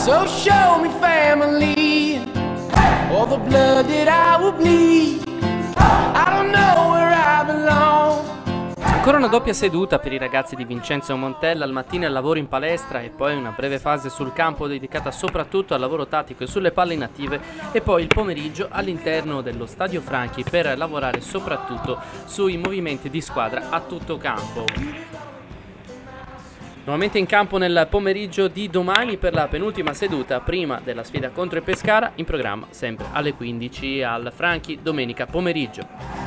So show me family, all the blood that I will bleed. I don't know where I belong. Ancora una doppia seduta per i ragazzi di Vincenzo Montella, al mattino al lavoro in palestra e poi una breve fase sul campo dedicata soprattutto al lavoro tattico e sulle palle inattive, e poi il pomeriggio all'interno dello Stadio Franchi per lavorare soprattutto sui movimenti di squadra a tutto campo. Nuovamente in campo nel pomeriggio di domani per la penultima seduta prima della sfida contro il Pescara, in programma sempre alle 15 al Franchi domenica pomeriggio.